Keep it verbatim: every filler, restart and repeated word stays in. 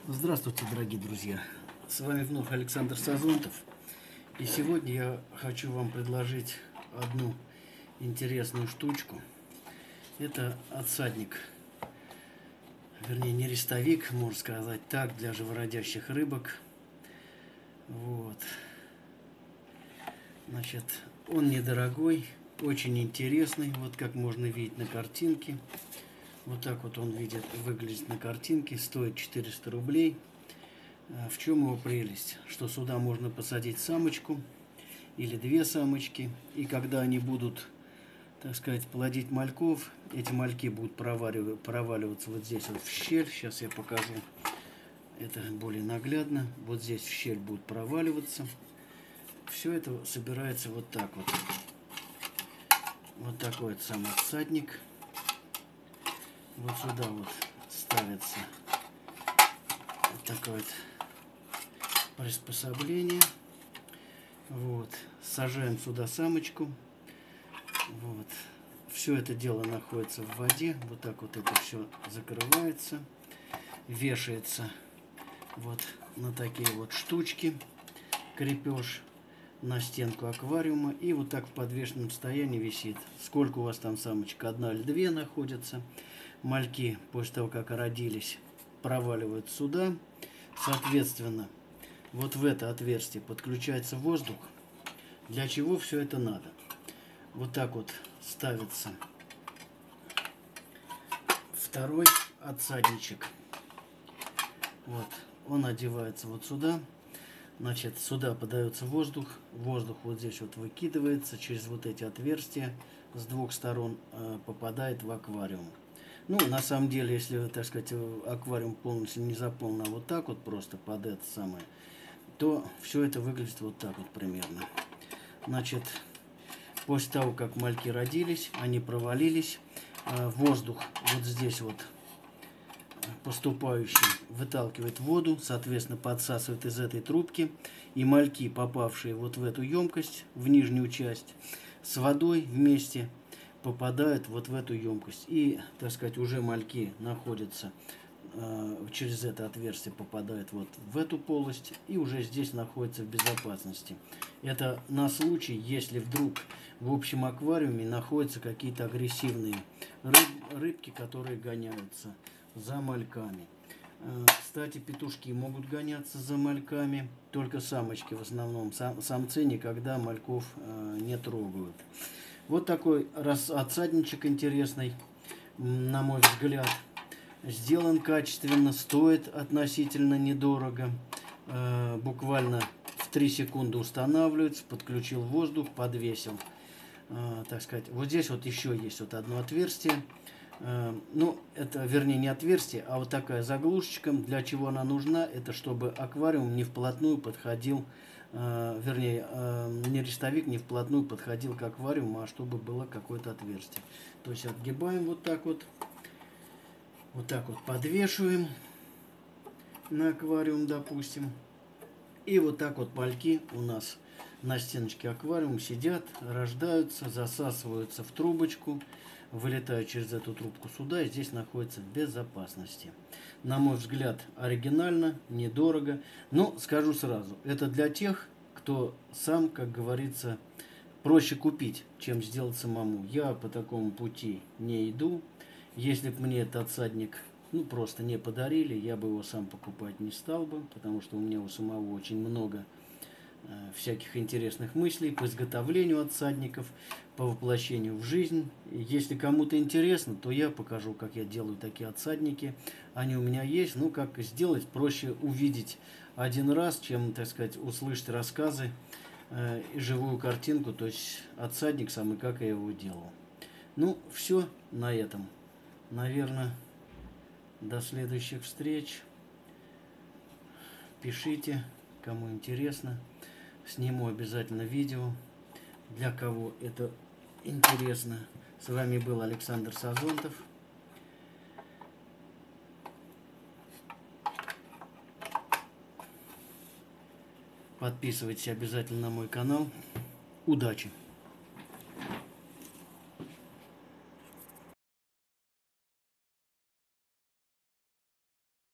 Здравствуйте, дорогие друзья! С вами вновь Александр Сазонтов. И сегодня я хочу вам предложить одну интересную штучку. Это отсадник, вернее не рестовик, можно сказать так, для живородящих рыбок. Вот. Значит, он недорогой, очень интересный, вот как можно видеть на картинке. Вот так вот он видит, выглядит на картинке, стоит четыреста рублей. В чем его прелесть? Что сюда можно посадить самочку или две самочки, и когда они будут, так сказать, плодить мальков, эти мальки будут проваливаться вот здесь вот в щель. Сейчас я покажу это более наглядно. Вот здесь в щель будут проваливаться. Все это собирается вот так вот. Вот такой вот сам отсадник. Вот сюда вот ставится вот такое вот приспособление. Вот. Сажаем сюда самочку. Вот. Все это дело находится в воде. Вот так вот это все закрывается. Вешается вот на такие вот штучки. Крепеж на стенку аквариума. И вот так в подвешенном состоянии висит. Сколько у вас там самочек? Одна или две находятся. Мальки после того, как родились, проваливают сюда. Соответственно, вот в это отверстие подключается воздух. Для чего все это надо? Вот так вот ставится второй отсадничек. Вот, он одевается вот сюда. Значит, сюда подается воздух. Воздух вот здесь вот выкидывается через вот эти отверстия. С двух сторон э, попадает в аквариум. Ну, на самом деле, если, так сказать, аквариум полностью не заполнен, а вот так вот просто под это самое, то все это выглядит вот так вот примерно. Значит, после того, как мальки родились, они провалились, воздух вот здесь вот поступающий выталкивает воду, соответственно, подсасывает из этой трубки, и мальки, попавшие вот в эту емкость, в нижнюю часть, с водой вместе попадают вот в эту емкость. И, так сказать, уже мальки находятся э, через это отверстие, попадают вот в эту полость и уже здесь находятся в безопасности. Это на случай, если вдруг в общем аквариуме находятся какие-то агрессивные рыб, рыбки, которые гоняются за мальками. Э, кстати, петушки могут гоняться за мальками, только самочки в основном. Сам, самцы никогда мальков э, не трогают. Вот такой отсадничек интересный, на мой взгляд. Сделан качественно, стоит относительно недорого. Э, буквально в три секунды устанавливается, подключил воздух, подвесил. Э, так сказать, вот здесь вот еще есть вот одно отверстие. Э, ну, это, вернее, не отверстие, а вот такая заглушечка. Для чего она нужна? Это чтобы аквариум не вплотную подходил, э, вернее, э, не рестовик не вплотную подходил к аквариуму, а чтобы было какое-то отверстие. То есть отгибаем вот так вот. Вот так вот подвешиваем на аквариум, допустим. И вот так вот мальки у нас на стеночке аквариума сидят, рождаются, засасываются в трубочку, вылетают через эту трубку сюда и здесь находятся в безопасности. На мой взгляд, оригинально, недорого. Но скажу сразу, это для тех, кто сам, как говорится, проще купить, чем сделать самому. Я по такому пути не иду. Если бы мне этот отсадник ну, просто не подарили, я бы его сам покупать не стал бы, потому что у меня у самого очень много э, всяких интересных мыслей по изготовлению отсадников, по воплощению в жизнь. Если кому-то интересно, то я покажу, как я делаю такие отсадники. Они у меня есть. Ну, как сделать, проще увидеть один раз, чем, так сказать, услышать рассказы э, и живую картинку, то есть отсадник сам и как я его делал. Ну, все на этом. Наверное, до следующих встреч. Пишите, кому интересно. Сниму обязательно видео, для кого это интересно. С вами был Александр Сазонтов. Подписывайтесь обязательно на мой канал. Удачи!